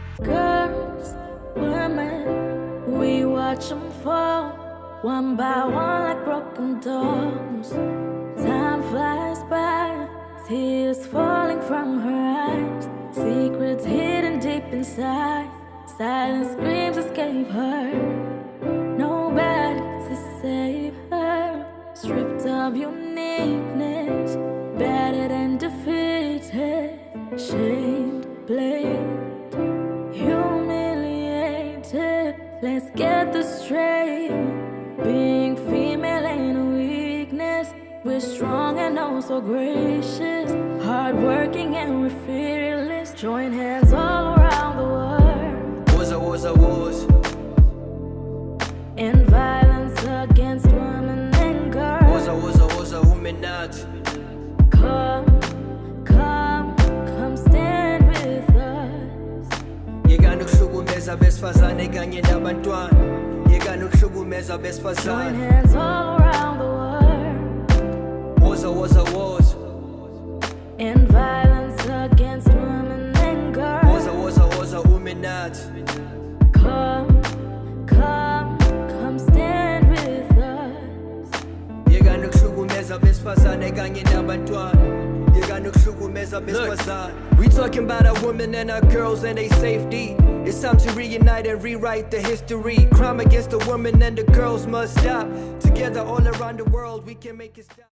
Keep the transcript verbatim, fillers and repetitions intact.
Girls, women, we watch them fall, one by one like broken dolls. Time flies by, tears falling from her eyes, secrets hidden deep inside. Silent screams escape her, nobody to save her. Stripped of uniqueness, battered and defeated, shamed, blamed, humiliated. Let's get this straight. Being female ain't a weakness. We're strong and oh so gracious, hardworking and we're fearless. Join hands all around the world. Wars, wars, wars. In violence against women and girls. Wars, wars, wars, women not. Come, come, come stand with us. Yekani ukuhlukumeza besifazane kanye nabantwana. Yekani ukuhlukumeza besifazane. Join hands all around the world. Wars, wars, wars. In violence against women and girls. Wars, wars, wars, women not. Come, come, come stand with us. Yekani ukuhlukumeza besifazane kanye nabantwana. Yekani ukuhlukumeza besifazane. We talking about our women and our girls and their safety. It's time to reunite and rewrite the history. Crime against the women and the girls must stop. Together all around the world we can make it stop.